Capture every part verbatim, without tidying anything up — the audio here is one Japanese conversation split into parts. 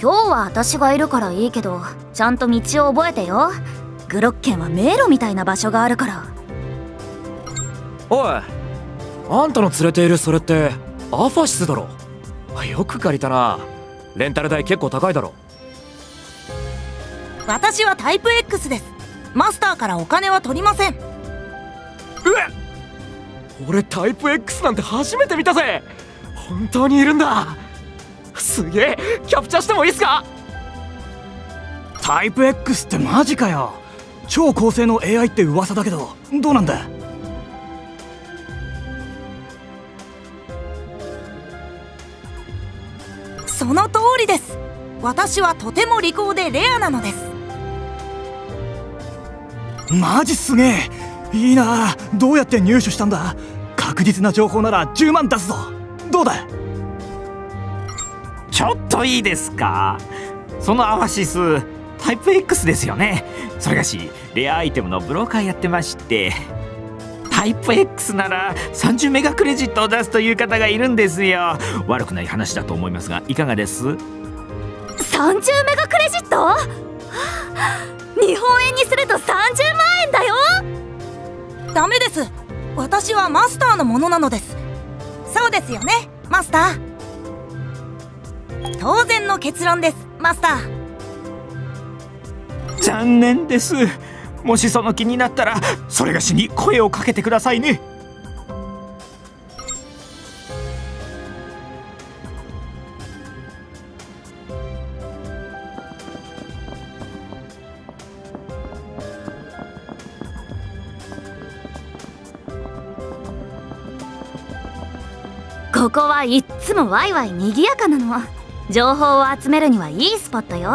今日は私がいるからいいけど、ちゃんと道を覚えてよ。グロッケンは迷路みたいな場所があるから。 おい、あんたの連れているそれってアファシスだろ。よく借りたな。レンタル代結構高いだろ。 私はタイプ X です。マスターからお金は取りません。 うえ、俺タイプ X なんて初めて見たぜ。本当にいるんだ。すげえ、キャプチャーしてもいいっすか？ タイプ X ってマジかよ。超高性能 エーアイ って噂だけど、どうなんだ？ その通りです。私はとても利口でレアなのです。 マジすげえ。いいな。どうやって入手したんだ？確実な情報ならじゅうまん出すぞ。どうだ？ ちょっといいですか？そのアファシスタイプ X ですよね。それがしレアアイテムのブローカーやってまして、タイプ X ならさんじゅうメガクレジットを出すという方がいるんですよ。悪くない話だと思いますがいかがです？ さんじゅうメガクレジット？日本円にするとさんじゅうまんえんだよ。 ダメです。私はマスターのものなのです。そうですよね、マスター。当然の結論です、マスター。 残念です。もしその気になったらそれがしに声をかけてくださいね。 ここはいっつもワイワイにぎやかなの。情報を集めるにはいいスポットよ。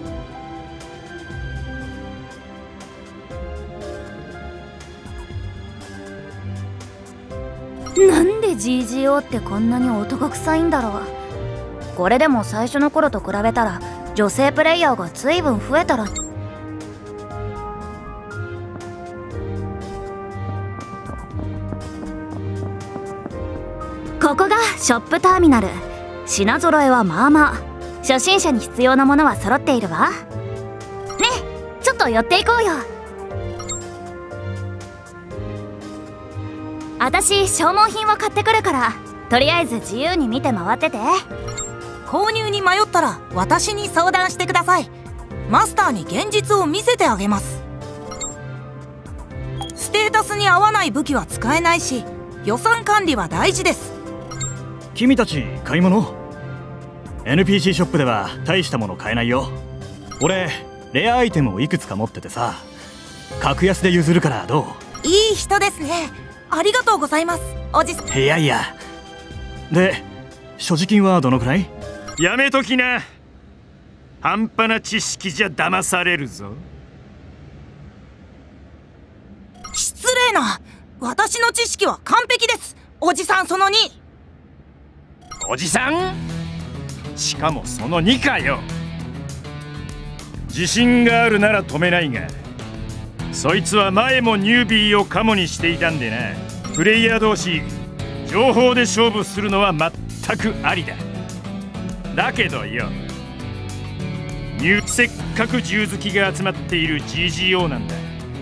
なんで ジージーオー ってこんなに男臭いんだろう。これでも最初の頃と比べたら女性プレイヤーが随分増えたら。ここがショップターミナル。品揃えはまあまあ。初心者に必要なものは揃っているわ。ねえ、ちょっと寄っていこうよ。私消耗品を買ってくるから、とりあえず自由に見て回ってて。 購入に迷ったら私に相談してください。マスターに現実を見せてあげます。ステータスに合わない武器は使えないし、予算管理は大事です。 君たち買い物？ エヌピーシー ショップでは大したもの買えないよ。俺レアアイテムをいくつか持っててさ、格安で譲るからどう？いい人ですね。ありがとうございます、おじさん。 いやいや。で所持金はどのくらい？ やめときな。半端な知識じゃ騙されるぞ。 失礼な。私の知識は完璧です、おじさんそのに。 おじさん？しかもそのにかよ。自信があるなら止めないが、そいつは前もニュービーをカモにしていたんでな。プレイヤー同士情報で勝負するのは全くありだ。だけどよ、ニューせっかく銃好きが集まっている ジージーオー なんだ。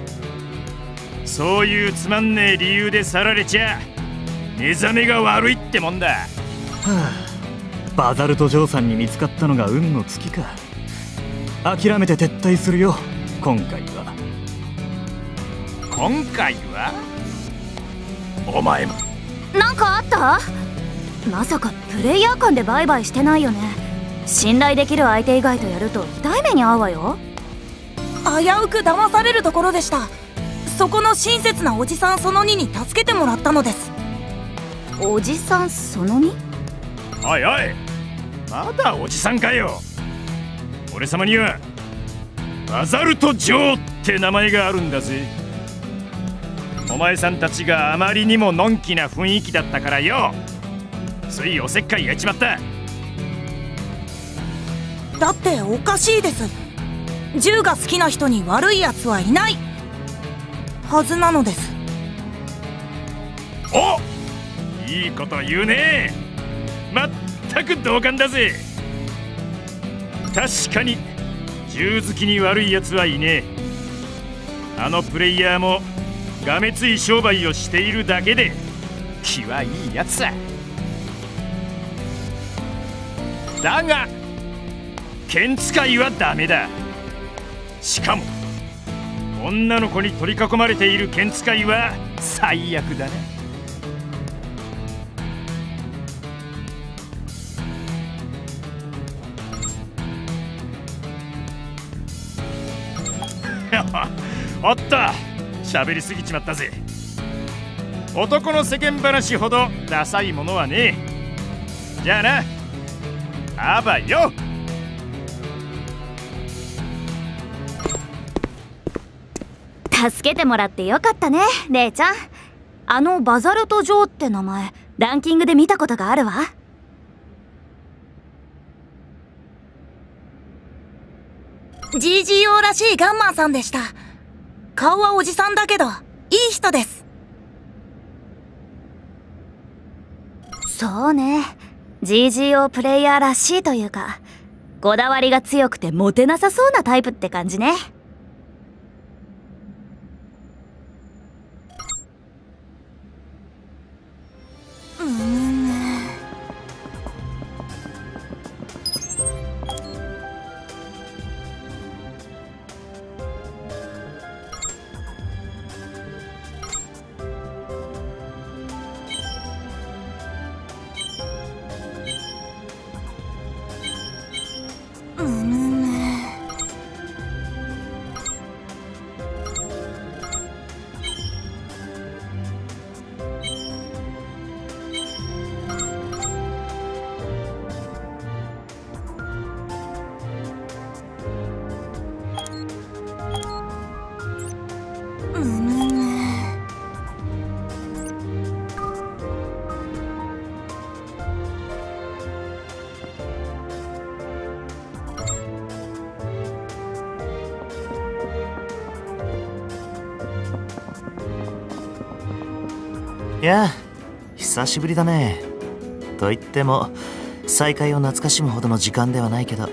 そういうつまんねえ理由で去られちゃ目覚めが悪いってもんだ。はあ、バザルト嬢さんに見つかったのが運の尽きか。諦めて撤退するよ、今回は。 今回は？お前もなんかあった？まさかプレイヤー間でバイバイしてないよね。信頼できる相手以外とやると痛い目に遭うわよ。 危うく騙されるところでした。そこの親切なおじさんそのにに助けてもらったのです。 おじさんそのに？ おいおい、まだおじさんかよ。俺様にはバザルト女王って名前があるんだぜ。お前さんたちがあまりにものんきな雰囲気だったからよ、ついおせっかいやっちまった。 だっておかしいです。銃が好きな人に悪いやつはいないはずなのです。 お、いいこと言うね。まったく同感だぜ。 確かに銃好きに悪いやつはいねえ。あのプレイヤーもがめつい商売をしているだけで気はいいやつさ。だが剣使いはダメだ。しかも女の子に取り囲まれている剣使いは最悪だな。おっと、喋りすぎちまったぜ。男の世間話ほどダサいものはねえ。じゃあな、あばよ。 助けてもらってよかったね、レイちゃん。あのバザルト・ジョーって名前、ランキングで見たことがあるわ。 ジージーオー らしいガンマンさんでした。顔はおじさんだけどいい人です。 そうね、 ジージーオー プレイヤーらしいというか、こだわりが強くてモテなさそうなタイプって感じね。 うーん。うーん。 いや、久しぶりだね。と言っても再会を懐かしむほどの時間ではないけど。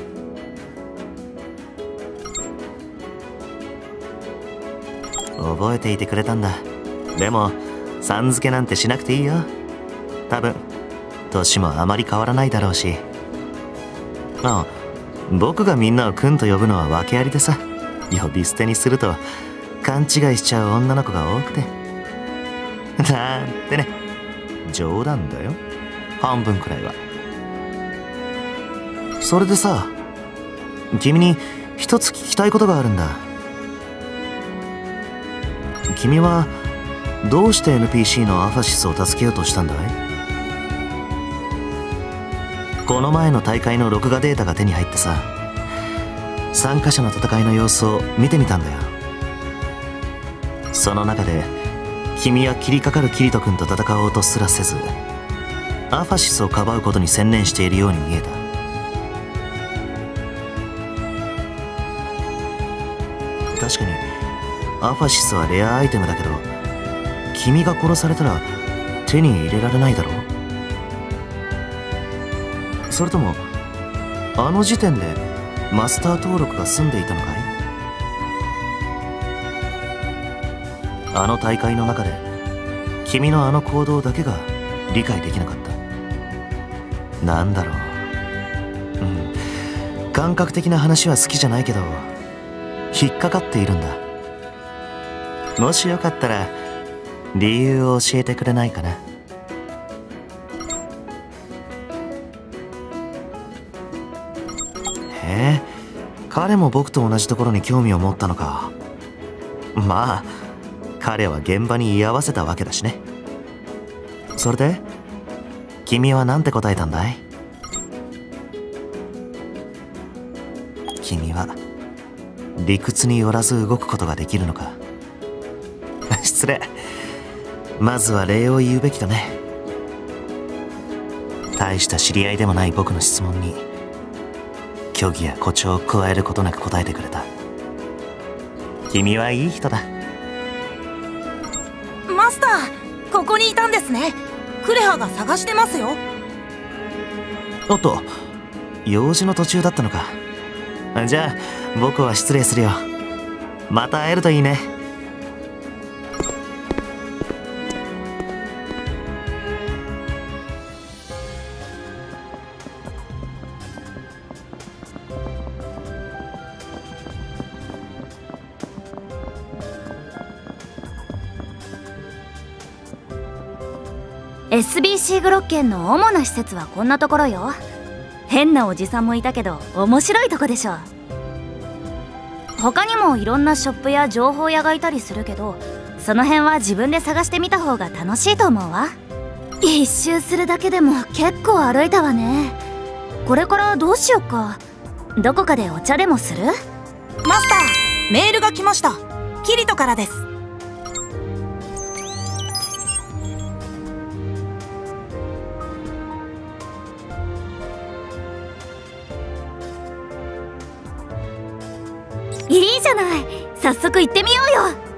覚えていてくれたんだ。でもさん付けなんてしなくていいよ。多分年もあまり変わらないだろうし。ああ、僕がみんなを君と呼ぶのは訳ありでさ、呼び捨てにすると勘違いしちゃう女の子が多くて。なんてね、冗談だよ、半分くらいは。それでさ、君に一つ聞きたいことがあるんだ。君はどうして エヌピーシー のアファシスを助けようとしたんだい？この前の大会の録画データが手に入ってさ、参加者の戦いの様子を見てみたんだよ。その中で君は切りかかるキリト君と戦おうとすらせず、アファシスをかばうことに専念しているように見えた。確かにアファシスはレアアイテムだけど、君が殺されたら手に入れられないだろう。それともあの時点でマスター登録が済んでいたのかい？あの大会の中で君のあの行動だけが理解できなかった。なんだろう、うん、感覚的な話は好きじゃないけど引っかかっているんだ。もしよかったら理由を教えてくれないかな。へえ、彼も僕と同じところに興味を持ったのか。まあ彼は現場に居合わせたわけだしね。それで君は何て答えたんだい？君は理屈によらず動くことができるのか？失礼。まずは礼を言うべきだね。大した知り合いでもない僕の質問に虚偽や誇張を加えることなく答えてくれた。君はいい人だ。 マスター、ここにいたんですね。クレハが探してますよ。 おっと、 用事の途中だったのか。じゃあ僕は失礼するよ。また会えるといいね。 エスビーシー グロッケンの主な施設はこんなところよ。変なおじさんもいたけど面白いとこでしょ。他にもいろんなショップや情報屋がいたりするけど、その辺は自分で探してみた方が楽しいと思うわ。一周するだけでも結構歩いたわね。これからどうしよっか。どこかでお茶でもする？ マスター、メールが来ました。キリトからです。 いいじゃない。早速行ってみようよ。